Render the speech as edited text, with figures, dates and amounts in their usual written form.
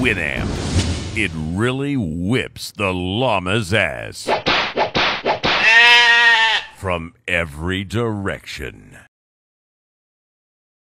Winamp. It really whips the llama's ass from every direction.